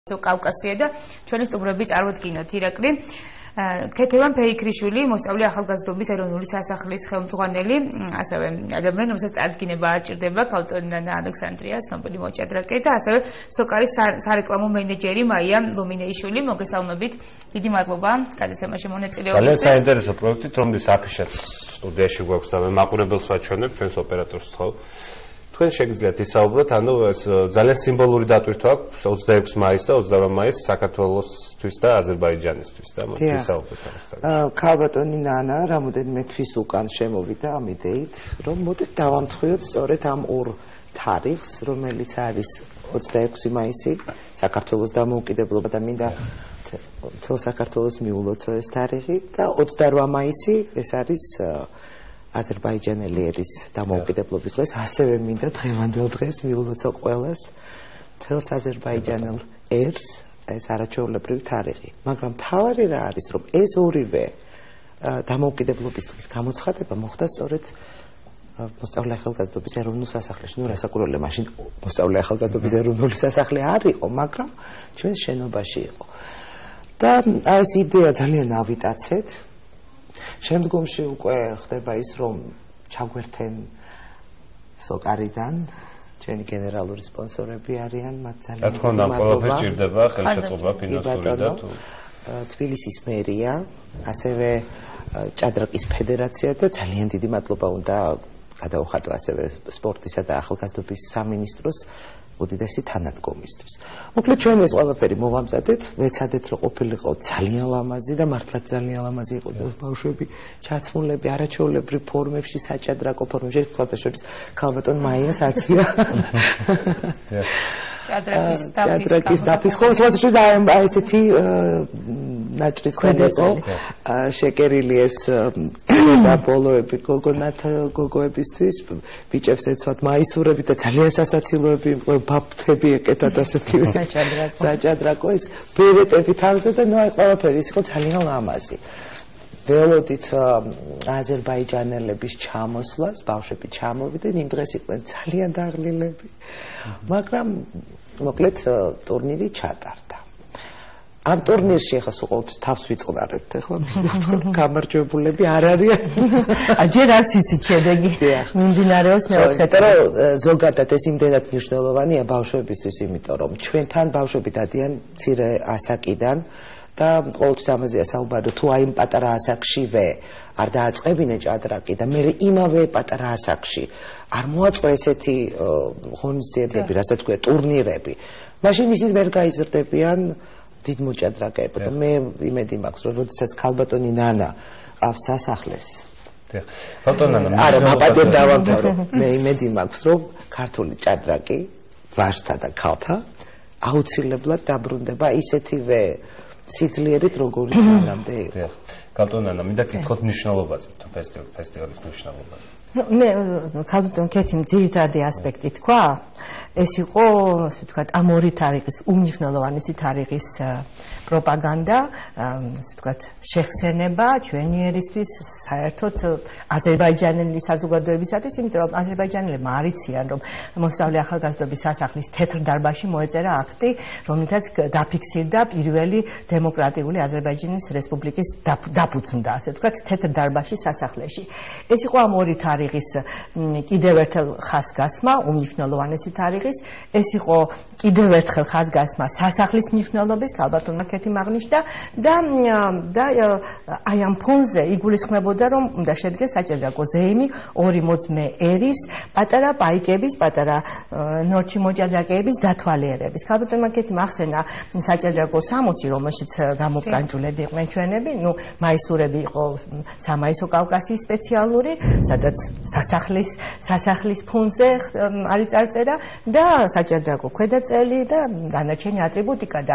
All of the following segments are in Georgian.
კავკასია და ჩვენი სტუმრები წარვადგინოთ ირაკლი ქეთევან ფეიქრიშვილი მოსწავლე ახალგაზრდობის ეროვნული სასახლის ხელმძღვანელი ასევე ადამიანი რომელსაც წარდგინება არ ჭირდება ქალწონანა ალექსანდრია ცნობილი მოჭადრაკე და ასევე სოკარის სარეკლამო მენეჯერი მაია ლუმინეიშვილი მოგესალმებით დიდი მადლობა გადაცემაში მონაწილეობისთვის ძალიან საინტერესო პროექტით რომლის აფიშაც სტუდიაში გვაქვს და მე მაყურებელს ვაჩვენებ ჩვენს ოპერატორს თხოვ თქვენ შეგიძლიათ ისაუბროთ, ანუ ეს ძალიან სიმბოლური დატვირთვა აქვს 26 მაისს და 28 მაისს საქართველოსთვის და აზერბაიჯანისთვის და მოდი ისაუბროთ ამასთან. ქალბატონი ნანა რამოდენიმე თვის უკან შემოვიდა ამ იდეით, რომ მოდით დავამთხვიოთ სწორედ ამ ორ თარიღს, რომელიც არის 26 მაისი, საქართველოს დამოუკიდებლობა და მინდა მთელ საქართველოს მიულოცო ეს თარიღი და 28 მაისი ეს არის აზერბაიჯანელი ერის დამოუკიდებლობის დღეს, ასევე მინდა დღევანდელ დღეს მიულოცო ყველას მთელს აზერბაიჯანელ ერს ეს არაჩვეულებრივი თარიღი. მაგრამ მთავარი რა არის, რომ ეს ორივე დამოუკიდებლობის დღის გამოცხადება მოხდა სწორედ მოსწავლე ახალგაზრდობის ეროვნულ სასახლეში. ნუ რასაკვირველია, მაშინ მოსწავლე ახალგაზრდობის ეროვნული სასახლე არ იყო, მაგრამ ჩვენს შენობაში იყო. და ეს იდეა ძალიან ავიტაცეთ. შემდგომში უკვე ხდება ის, რომ ჩაგვერთენ სოკარიდან ჩვენი გენერალური სპონსორები არიან, მათ ძალიან რა თქმა უნდა, ყველაფერი ჭირდება ხელშეწყობა ფინანსური და თუ თბილისის მერია, ასევე ჭადრაკის ფედერაცია და ძალიან დიდი მადლობა უნდა გადაუხადო ასევე სპორტისა და ახალგაზრდობის სამინისტროს უდიდესი თანადგომისთვის. მოკლედ ჩვენ ეს ყველაფერი მოვამზადეთ, ვეცადეთ რომ ყოფილიყო ძალიან ლამაზი და მართლაც ძალიან ლამაზი იყო ბავშვები ჩაცმულები არაჩვეულებრივ ფორმებში, საჭადრაკო ფორმებში, ხალხაშორის ქალბატონ მაიას აცია. ჭადრაკის დაფის ხოლმე აი ესეთი ნაჭრისქვენ იყო შეკერილი ეს და ბოლოები გოგოებისთვის ბიჭებს ეცვათ მაისურები და ძალიან სასაცილოები ბაფთები ეკეთათ ასეთი საჭადრაკო ეს ბერეტები თავზე და ნუ აი ყველაფერი ის იყო ძალიან ლამაზი. ველოდით აზერბაიჯანელების ჩამოსვლას, ბავშვები ჩამოვიდნენ, იმ დღეს იყვნენ ძალიან დაღლილები. მაგრამ მოკლედ ტურნირი ჩატარდა. ამ ტურნირში ახლა ყოველთვის თავს ვიწყნარებთ, ახლა გამარჯვებულები არ არიან. ჯერ არც იცით შედეგი მიმდინარეობს მეოთხე. მაგრამ ზოგადად ეს იმდენად მნიშვნელოვანია ბავშვებისთვის, იმიტომ რომ ჩვენთან ბავშვები დადიან მცირე ასაკიდან და ყოველთვის ამაზეა საუბარი, თუ აი პატარა ასაკშივე არ დააწყებინე ჭადრაკი და მე იმავე პატარა ასაკში არ მოაწყო ესეთი ღონისძიებები, რასაც ქვია ტურნირები, მაშინ ისინი ვერ გაიზრდებიან დიდ მოჭადრაკეებად. და მე იმედი მაქვს, რომ როდესაც ქალბატონი ნანა ყავს სასახლეს. არა, მაგადერ დავამთავრო. მე იმედი მაქვს, რომ ქართული ჭადრაკი ვაჟთა და ქალთა აუცილებლად დაბრუნდება ისეთივე სიძლიერით როგორიც მანამდე იყო. ქალბატონანა, მინდა გითხოთ მნიშვნელობაზე, თუ ფესტივალის მნიშვნელობაზე. მე ქალბატონ ქეთიმ ძირითადი ასპექტი თქვა, ეს იყო, ასე ვთქვათ, ამ ორი თარიღის უმნიშვნელოვანესი თარიღის პროპაგანდა, ასე ვთქვათ, შეხსენება ჩვენი ერისთვის, საერთოდ აზერბაიჯანელი საზოგადოებისათვის, იმიტომ რომ აზერბაიჯანელებმა არ იციან, რომ მოსწავლე ახალგაზრდობის სასახლის თეთრ დარბაზში მოეწერა აქტი, რომელთაც დაფიქსირდა პირველი დემოკრატიული აზერბაიჯანის რესპუბლიკის დაფუძნდა, ასე ვთქვათ, თეთრ დარბაზში სასახლეში. ეს იყო ამ ორი თარიღის კიდევ ერთხელ ხაზგასმა, უმნიშვნელოვანესი თარიღის, ეს იყო კიდევ ერთხელ ხაზგასმა სასახლის მნიშვნელობის, ქალბატონმა ქეთიმ აღნიშნა და აი ამ ფონზე იგულისხმებოდა, რომ უნდა შედგეს საჭადრაკო ზეიმი ორი მოძმე ერის, პატარა პაიკების, პატარა ნორჩი მოჭადრაკეების დათვალიერების. ქალბატონმა ქეთიმ ახსენა საჭადრაკო სამოსი, რომელშიც გამოფრანჭულები იყვნენ ჩვენები, ნუ მაისურები იყო სამაისო კავკასიის სპეციალური, სადაც სასახლის ფონზე არის წარწერა და საჭადრაკო ქვედაწელი და დანარჩენი ატრიბუტიკა და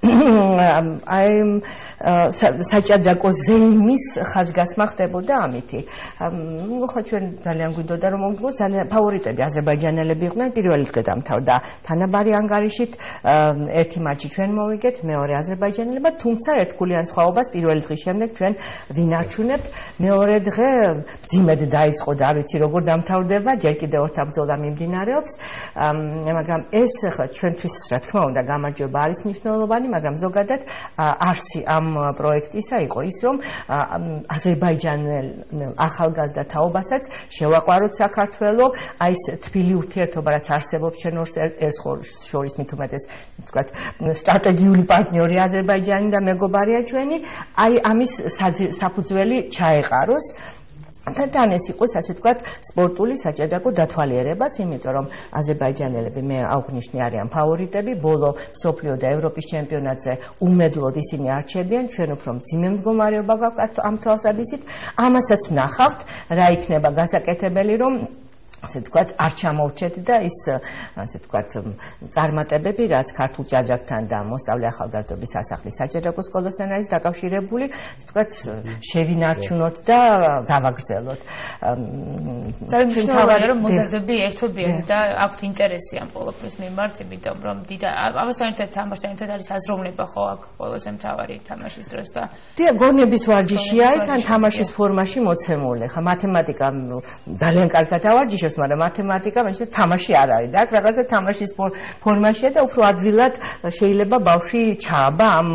აი საჭადრაკო ზეიმის ხაზგასმა ხდებოდა ამითი. ნუ ხო ჩვენ ძალიან გვინდოდა რომ მომგოს ძალიან ფავორიტები აზერბაიჯანელები იყვნენ პირველი დღე დამთავრდა თანაბარი ანგარიშით ერთი მატჩი ჩვენ მოვიგეთ მეორე აზერბაიჯანელებმა თუმცა ერთგულიან სხვაობას პირველი დღის შემდეგ ჩვენ ვინარჩუნებთ მეორე დღე ძიმედ დაიწყო და არ ვიცი როგორ დამთავრდება ჯერ კიდევ ორთაბრძოლა მიმდინარეობს მაგრამ ეს ახლა ჩვენთვის რა თქმა უნდა გამარჯვება არის მნიშვნელოვანი მაგრამ ზოგადად არსი ამ პროექტისა იყო ის რომ აზერბაიჯანელ ახალგაზრდა თაობასაც შევაყვაროთ საქართველო აი ეს თბილი ურთიერთობა რაც არსებობს ჩვენ ერთ შორის მით უმეტეს ვთქვათ სტრატეგიული პარტნიორი აზერბაიჯანი და მეგობარია ჩვენი აი ამის საფუძველი ჩაეყაროს თან ეს იყოს ასე ვთქვათ სპორტული საჭადრაკო დათვალიერებაც იმიტომ რომ აზერბაიჯანელები მე აღვნიშნე არიან ფავორიტები ბოლო მსოფლიო და ევროპის ჩემპიონატზე უმედლოდ ისინი არჩებიან ჩვენ უფრო მძიმე მდგომარეობა გვაქვს ამ თვალსაზრისით ამასაც ვნახავთ რა იქნება გასაკეთებელი რომ ასე ვთქვათ არ ჩამოვჩეთ და ის ასე ვთქვათ წარმატებები რაც ქართულ ჭადრაკთან და მოსწავლე ახალგაზრდობის სასახლის საჭადრაკო სკოლასთან არის დაკავშირებული ასე ვთქვათ შევინარჩუნოთ და გავაგრძელოთ ძალიან მნიშვნელოვანია რომ მოზარდები ერთობიან და აქვთ ინტერესი ამ ყოველფრის მიმართ იმიტომ რომ ამასთან ერთად თამაშთან ერთად არის აზროვნება ხო აქ ყველაზე მთავარი თამაშის დროს და დიახ გონების ვარჯიში არის თან თამაშის ფორმაში მოცემული ხა მათემატიკა ძალიან კარგად ავარჯიშებს მაგრამ მათემატიკა მეცნიერად თამაში არ არის და აქ რაღაცა თამაშის ფორმაშია და უფრო ადვილად შეიძლება ბავშვი ჩააბა ამ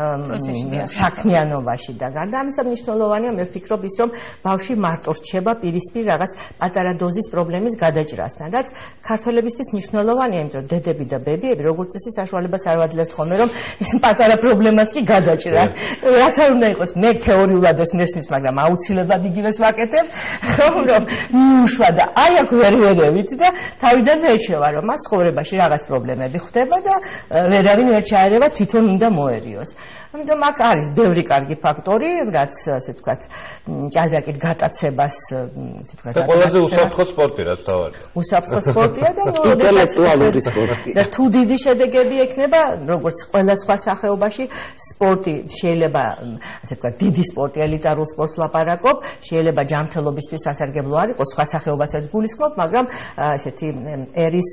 საქმიანობაში და გარდა ამისა მნიშვნელოვანია მე ვფიქრობ ის რომ ბავშვი მარტო რჩება პირისპირ რაღაც პატარა დოზის პრობლემის გადაჭრასთან რაც ქართველებისთვის მნიშვნელოვანია იმიტომ რომ დედები და ბებიები როგორც წესი საშუალებას არ ვაძლევთ ხოლმე რომ ის პატარა პრობლემას კი გადაჭრა რაც არ უნდა იყოს მე თეორიულად ეს მესმის მაგრამ აუცილებლად იგივეს ვაკეთებ რომ მიუშვა და აი აქ ვერვერევით და თავიდან ეჩვევა რომ მას ცხოვრებაში რაღაც პრობლემები ხდება და ვერავინ ვერ ჩაერევა თვითონ უნდა მოერიოს ამიტომ აქ არის ბევრი კარგი ფაქტორი რაც ასე ვთქვათ ჭადრაკით გატაცებას ასე ვთქვათ და ყველაზე უსაფრთხო სპორტი რაც თავარია უსაფრთხო სპორტია და ინტელექტუალური სპორტი და თუ დიდი შედეგები ექნება როგორც ყველა სხვა სახეობაში სპორტი შეიძლება ასე ვთქვათ დიდი სპორტი ელიტარულ სპორტს ლაპარაკობ შეიძლება ჯანმრთელობისთვის სასარგებლო არ იყოს სხვა სახეობასაც გულისხმობ მაგრამ ესეთი ერის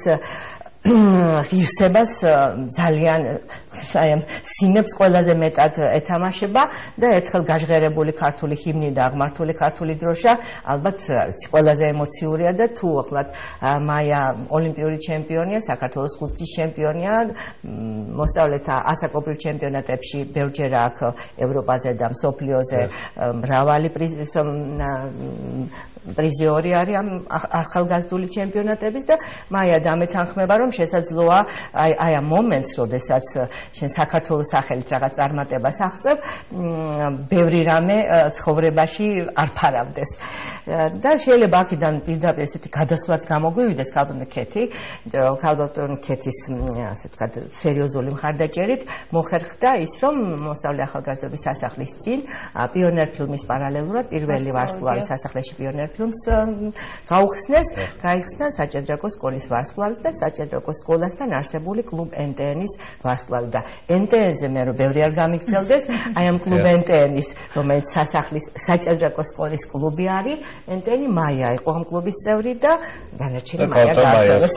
ღირსებას ძალიან აი ამ სინებს ყველაზე მეტად ეთამაშება და ერთხელ გაჟღერებული ქართული ჰიმნი და აღმართული ქართული დროშა ალბათ ყველაზე ემოციურია და თუ ახლა მაია ოლიმპიური ჩემპიონია საქართველოს ხუთის ჩემპიონია მოსწავლეთა ასაკობრივ ჩემპიონატებში ბევრჯერ აქ ევროპაზე და მსოფლიოზე მრავალი პრიზიორი არის ამ ახალგაზრდული ჩემპიონატების და მაია დამეთანხმება რომ შესაძლოა აი ამ მომენტს როდესაც შენ საქართველოს სახელით რაღაც წარმატებას აღწევ ბევრი რამე ცხოვრებაში არ ფარავდეს და შეიძლება აქედან პირდაპირ ესეთი გადასვლაც გამოგვივიდეს ქალბატონი ქეთის ასე ვთქვათ სერიოზული მხარდაჭერით მოხერხდა ის რომ მოსწავლე ახალგაზრდობის სასახლის წინ პიონერ ფილმის პარალელურად პირველი ვარსკვლავი სასახლეში პიონერ ფილმს გაიხსნა საჭადრაკო სკოლის ვარსკვლავის და საჭადრაკო სკოლასთან არსებული კლუბ NTN-ის ვარსკვლავი და NTN-ზე მე რომ ბევრი არ გამიგრძელდეს აი ამ კლუბ NTN-ის რომელიც სასახლის საჭადრაკო სკოლის კლუბი არის NTN-ი მაია იყო ამ კლუბის წევრი და დანარჩენი მაია გააძლევეს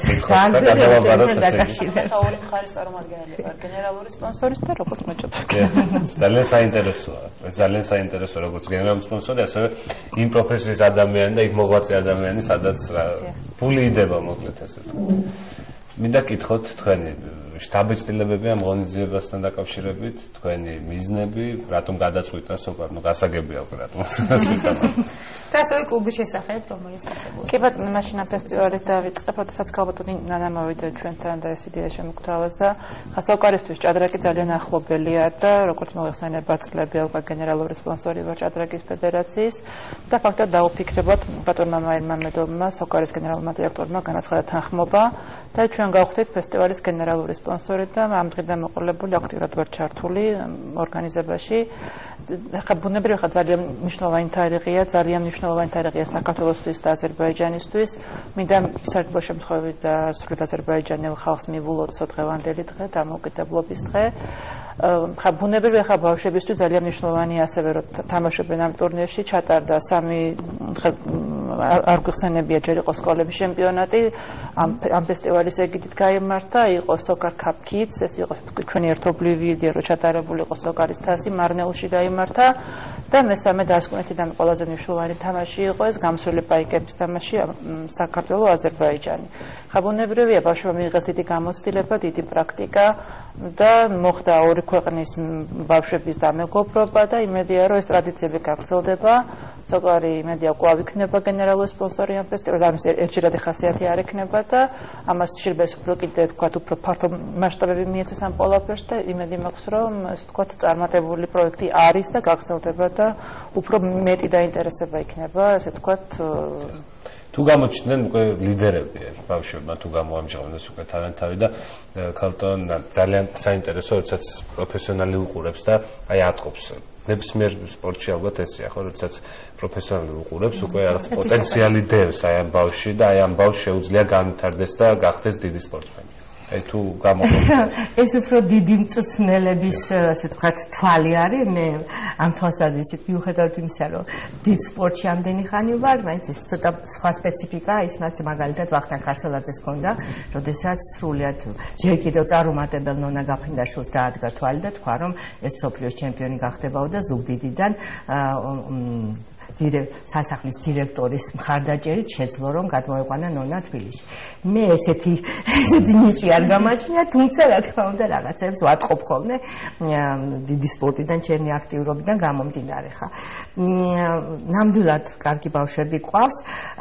ორი მხარის წარმომადგენელი ვარ გენერალური სპონსორის და როგორც მოჭადრაკე ძალიან საინტერესოა როგორც გენერალური სპონსორი ასევე იმ პროფესიის ადამიანი და იქ მოღვაწე ადამიანი სადაც ფული იდება მოკლედ ასე მინდა კითხოთ თქვენი შტაბეჭდილებები ამ ღონისძიებასთან დაკავშირებით თქვენი მიზნები რატომ გადაწყვიტა სოფარ ნუ გასაგებია უკვე რატომ გადაწყვიტა და ასევე კლუბის შესახებ რომელიც არსებობს კი ბატონო მაშინ ამ ფესტივალით დავიწყებ როდესაც ქალბატონი ნანა მოვიდა ჩვენთან და ეს იდეა შემოგთავაზა და ხასავკარისთვის ჭადრაკი ძალიან ახლობელია და როგორც მოიხსენებათ წლები უკვე გენერალური სპონსორი ვარ ჭადრაკის ფედერაციის და ფაქტობრივად დაუფიქრებოდ ბატონმა მამედოვმა სოკარის გენერალურმა დირექტორმა განაცხადა თანხმობა და ჩვენ გავხდით ფესტივალის გენერალური სპონსორი და ამ დღიდან მოყოლებული აქტიურად ვარ ჩართული ორგანიზებაში ხა ბუნებრივია ხა ძალიან მნიშვნელოვანი თარიღია საქართველოსთვის და აზერბაიჯანისთვის მინდა საერთო შემთხვევით და სრულად აზერბაიჯანელ ხალხს მივულოცო დღევანდელი დღე დამოუკიდებლობის დღე ხა ბუნებრივია ხა ბავშვებისთვის ძალიან მნიშვნელოვანია ასევე რომ თამაშობენ ამ ტურნირში ჩატარდა 3 არ გხსენებია ჯერ იყო სკოლების ჩემპიონატი ამ ფესტივალის ეგიდით გაიმართა იყო Soccer Cup Kids ეს იყო ჩვენი ერთობლივი იდეა რომ ჩატარებული იყო სოკარის თასი მარნეულში გაიმართა და მესამე დასკვნითიდან ყველაზე მნიშვნელოვანი თამაში იყო ეს გამსვლელი პაიკების თამაში საქართველოს აზერბაიჯანი ხა ბუნებრივია ბავშვებმა მიიღეს დიდი გამოცდილება დიდი პრაქტიკა და მოხდა ორი ქვეყნის ბავშვების დამეგობრობა და იმედია რომ ეს ტრადიციები გაგრძელდება სოკარი იმედია კვლავ იქნება გენერალური სპონსორი ამ ფესტივალს ამის ერთჯერადი ხასიათი არ ექნება და ამას შეიძლება უფრო კიდე თქვათ უფრო ფართო მასშტაბები მიეცეს ამ ყველაფერს და იმედი მაქვს რომ ეს თქვათ წარმატებული პროექტი არის და გაგრძელდება და უფრო მეტი დაინტერესება იქნება ესე თქვათ თუ გამოჩნდნენ უკვე ლიდერები ბავშვებმა თუ გამოამჟღავნეს უკვე თავი და ქალტონ ძალიან საინტერესო როდესაც პროფესიონალი უყურებს და აი ატყობს ნებისმიერ სპორტში ალბათ ესეა ხო როდესაც პროფესიონალი უყურებს უკვე რაღაც პოტენციალი დევს აი ამ ბავშვში და აი ამ ბავშვს შეუძლია განვითარდეს და გახდეს დიდი სპორტსმენი აი თუ გამოგვიყვანს ეს უფრო დიდი მწვრთნელების ასე ვთქვათ თვალი არის მე ამ თვალსაზრისით მიუხედავად იმისა რომ დიდ სპორტში ამდენი ხანი ვარ მაინც ეს ცოტა სხვა სპეციფიკაა ის მას მაგალითად ვახტანგ ქარსელაძეს ჰქონდა როდესაც სრულიად ჯერ კიდევ წარუმატებელ ნონა გაფრინდაშვილს დაადგა თვალი და თქვა რომ ეს სოფლიოს ჩემპიონი გახდებაო და ზუგდიდიდან სასახლის დირექტორის მხარდაჭერით შეძლო რომ გადმოეყვანა ნონა თბილისში. მე ესეთი ნიჭი არ გამაჩნია, თუმცა რა თქმა უნდა რაღაცებს ვატყობ ხოლმე დიდი სპორტიდან, ჩემი აქტიურობიდან გამომდინარე ხა. ნამდვილად კარგი ბავშვები ყავს.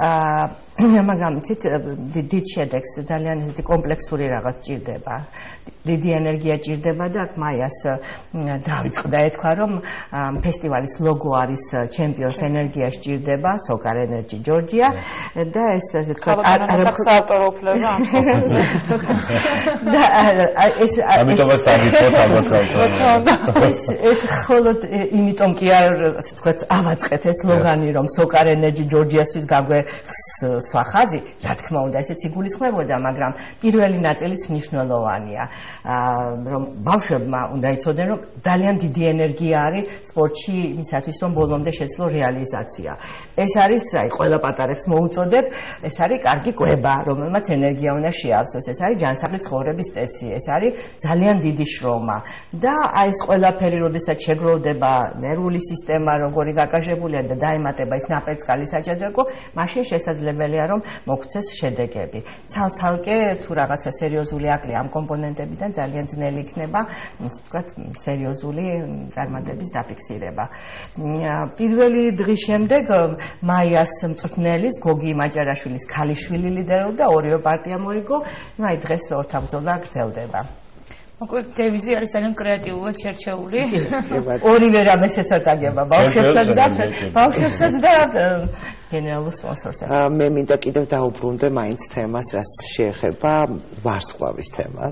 მაგრამ იცით დიდ შედეგს ძალიან ისეთი კომპლექსური რაღაც ჭირდება. დიდი ენერგია ჭირდება და აქ მაიას დავიწყდა ეთქვა რომ ფესტივალის ლოგო არის ჩემპიონს ენერგია სჭირდება Soccer Energy Georgia და ეს ასე თქვა საავტორო უფლება ამ სოფელზე და ეს ამიტომაც დაგიწოთ ალბათ ეს ხოლოდ იმიტომ კი არ ასე თქვა ავაწყეთ ეს სლოგანი რომ Soccer Energy Georgia-თვის გაგვეხს სხვა ხაზი რა თქმა უნდა ესეც იგულისხმებოდა მაგრამ პირველი ნაწილიც მნიშვნელოვანია რომ ბავშვებმა უნდა იცოდნენ რომ ძალიან დიდი ენერგია არის სპორტში იმისათვის რომ ბოლომდე შეძლო რეალიზაცია ეს არის აი ყველა პატარებს მოუწოდებ ეს არის კარგი კვება რომელმაც ენერგია უნდა შეავსოს ეს არის ჯანსაღი ცხოვრების წესი ეს არის ძალიან დიდი შრომა და აი ეს ყველაფერი როდესაც შეგროვდება ნერვული სისტემა როგორი გაკაშებულია და დაემატება ის ნაპერწკალი საჭადრაკო მაშინ შესაძლებელია რომ მოგვცეს შედეგები ცალ-ცალკე თუ რაღაცა სერიოზული აკლია ამ კომპონენტებიდან ძალიან ძნელი იქნება ვთქვათ სერიოზული წარმატების დაფიქსირება პირველი დღის შემდეგ მაიას მწვრთნელის გოგი მაჭარაშვილის ქალიშვილი ლიდერობდა ორივე პარტია მოიგო აი დღეს ორთაბრძოლა გრძელდება მოკლედ დევიზი არის ძალიან კრეატიულად შერჩეული ორივე რამეს ეცადაგება ბავშვებსაც და გენერალურ სპონსორს მე მინდა კიდევ დაუბრუნდე მაინც თემას რაც შეეხება ვარსკვლავის თემას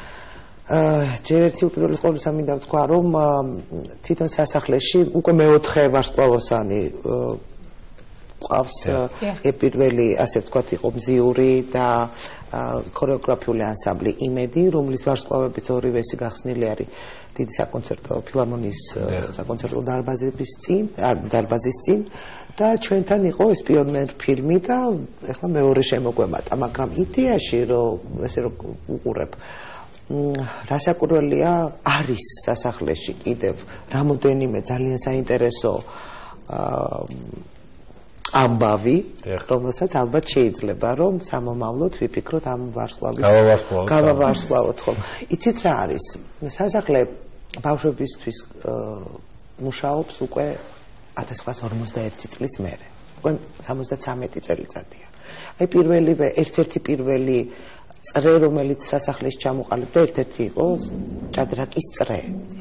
ჯერ ერთი უპირველეს ყოვლისა მინდა ვთქვა რომ თვითონ სასახლეში უკვე მეოთხე ვარსკვლავოსანი ყავს პირველი ასე ვთქვათ იყო მზიური და ქორეოგრაფიული ანსამბლი იმედი რომლის ვარსკვლავებიც ორივე ესი გახსნილი არის დიდი საკონცერტო ფილარმონიის საკონცერტო დარბაზის წინ და ჩვენთან იყო ეს პიონერ ფილმი და ეხლა მეორე შემოგვემატა მაგრამ იდეაში რომ ესე რომ უყურებ რასაკვირველია არის სასახლეში კიდევ რამოდენიმე ძალიან საინტერესო ამბავი, რომელსაც ალბათ შეიძლება რომ სამომავლოდ ვიფიქროთ ამ ვარსკვლავის გავავარსკვლავოთ ხო. იცით რა არის? სასახლე ბავშვებისთვის მუშაობს უკვე 1941 წლის მერე. უკვე 73 წელიწადია. აი ერთ-ერთი პირველი წრე რომელიც სასახლეში ჩამოყალიბდა ერთ-ერთი იყო ჭადრაკის წრე.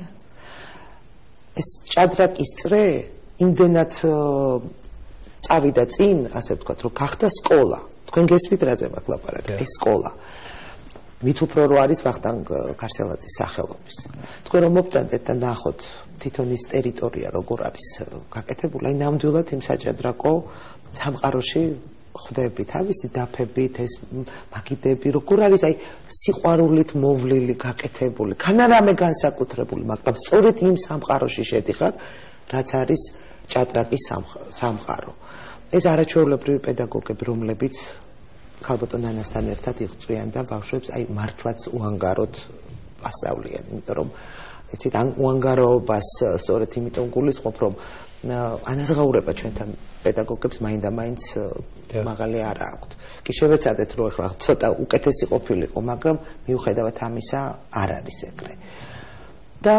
ეს ჭადრაკის წრე იმდენად წავიდა წინ, ასე ვთქვათ, რომ გახდა სკოლა. თქვენ გესმით რაზე მაქვს ლაპარაკი? ეს სკოლა. მით უფრო რო არის ვახტანგ ქარსელაძის სახელობის. თქვენ რომ მოგწადეთ და ნახოთ თვითონ ის ტერიტორია როგორ არის გაკეთებული, აი ნამდვილად იმ საჭადრაკო სამყაროში ხვდები თავისი დაფებით ეს მაგიდები როგორ არის აი სიყვარულით მოვლილი გაკეთებული ქანარამე განსაკუთრებული მაგრამ სწორედ იმ სამყაროში შედიხარ რაც არის ჭადრაკის სამყარო ეს არაჩვეულებრივი პედაგოგები რომლებიც ქალბატონ ნანასთან ერთად იღწვიან და ბავშვებს აი მართლაც უანგაროდ ასწავლიან იმიტომ რომ იცით ან უანგაროობას სწორედ იმიტომ გულისხმობ რომ ანაზღაურება ჩვენთან პედაგოგებს მაინდა-მაინც მაღალი არ აქვთ. კი შევეცადეთ რომ ახლა ცოტა უკეთესი ყოფილიყო, მაგრამ მიუხედავად ამისა არ არის ეგრე. და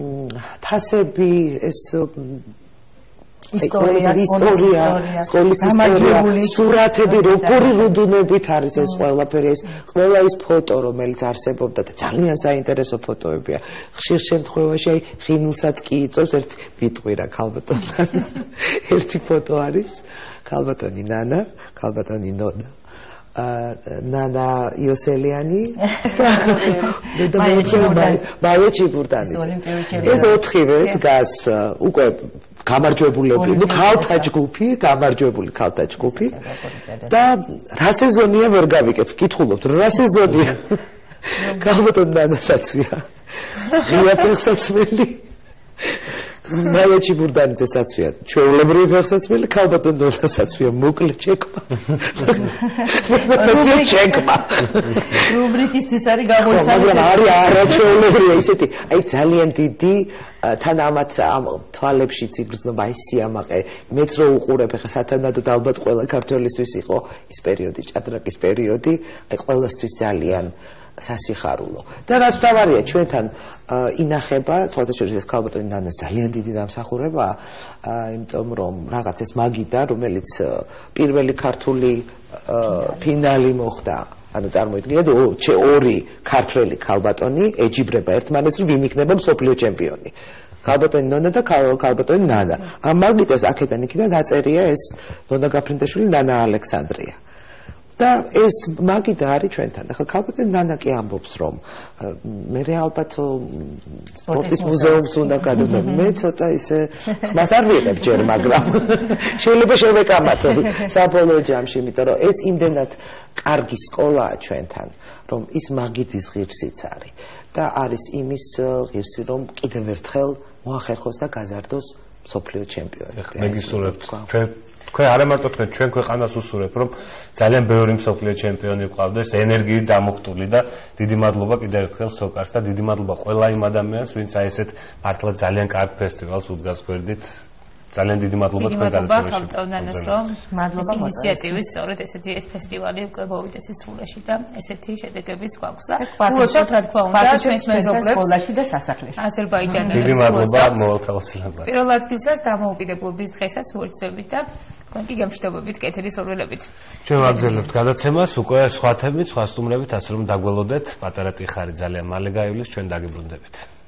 თასები ეს ისტორია, სკოლის ისტორია, სურათები, როგორი რუდუნებით არის ეს ყველაფერი, ეს ყველა ის ფოტო, რომელიც არსებობდა და ძალიან საინტერესო ფოტოებია. ხშირ შემთხვევაში აი ღიმილსაც კი იწვევს ერთ ვიტყვირა ქალბატონთან. ერთი ფოტო არის ქალბატონი ნანა, ქალბატონი ნონა. ნანა იოსელიანი და მაია ჩიბურდანიძე. ეს ოთხივე დგას უკვე გამარჯვებულები, ну ქალთა ჯგუფი, გამარჯვებული ქალთა ჯგუფი და რა სეზონია ვერ გავიკეთ, ვკითხულობთ, რა სეზონია. ქალბატონ ნანასაცვია. ღია ფეხსაცმელი. მაია ჩიბურდანიძე საცვია. ჩვეულებრივი ფეხსაცმელი, ქალბატონ ნანასაცვია, მოკლე ჩეკმა. საცვია ჩეკმა. რუბრიკისთვის არის გამოცემული. მაგრამ არის არაჩვეულებრივი ისეთი, აი ძალიან დიდი თან ამათ ამ თვალებშიც იგრძნობა ის სიამაყე მეც რო უყურებ ახლა სათანადოდ ალბათ ყველა ქართველისთვის იყო ის პერიოდი ჭადრაკის პერიოდი აი ყველასთვის ძალიან სასიხარულო და რაც თავარია ჩვენთან ინახება სხვათა შორის ეს ქალბატონი ნანას ძალიან დიდი დამსახურებაა იმიტომ რომ რაღაც ეს მაგიდა რომელიც პირველი ქართული ფინალი მოხდა ანუ წარმოიდგინეთ ორი ქართველი ქალბატონი ეჯიბრება ერთმანეთს რომ ვინ იქნება მსოფლიო ჩემპიონი ქალბატონი ნონა და ქალბატონი ნანა ამ მაგიდას აქედან იქიდან დაწერია ეს ნონა გაფრინდაშვილი ნანა ალექსანდრია და ეს მაგიდა არის ჩვენთან ახლა ქალბატონი ნანა კი ამბობს რომ მე ალბათ სპორტის მუზეუმს უნდა გადავდო მე ცოტა ისე მას არ ვიღებ ჯერ მაგრამ შეიძლება შევეკამათო საბოლოო ჯამში იმიტომ რომ ეს იმდენად კარგი სკოლაა ჩვენთან რომ ის მაგიდის ღირსიც არის და არის იმის ღირსი რომ კიდევ ერთხელ მოახერხოს და გაზარდოს მსოფლიო ჩემპიონი მე გისურვებთ თქვენ არა მარტო ჩვენ ქვეყანას უსურვებთ რომ ძალიან ბევრი მსოფლიო ჩემპიონი ყავდეს ენერგიით დამოხტული და დიდი მადლობა კიდევ ერთხელ სოკარს და დიდი მადლობა ყველა იმ ადამიანს ვინც აი ესეთ მართლა ძალიან კარგ ფესტივალს უდგას გვერდით ძალიან დიდი მადლობა თქვენ განსაკუთრებით ქალბატონანას რომ მადლობა ინიციატივის სწორედ ესეთი ეს ფესტივალი უკვე მოვიდეს სრულეში და ესეთი შედეგებიც გვაქვს და უოცნად რა თქმა უნდა ჩვენს მეზობლებს სკოლაში და სასახლეში აზერბაიჯანელებს დიდი მადლობა მოვალთავსებად პირველ ადგილსაც დამოუკიდებლობის დღესაც ვორცებით და თქვენ კი გემშვიდობებით კეთილის ორველებით ჩვენ ვაგრძელებთ გადაცემას უკვე სხვა თემით სხვა სტუმრებით ასე რომ დაგველოდეთ პატარა ტიხარი ძალიან მალე გაივლის ჩვენ დაგიბრუნდებით